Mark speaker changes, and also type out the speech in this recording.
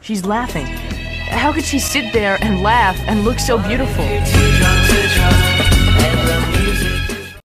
Speaker 1: She's laughing. How could she sit there and laugh and look so beautiful?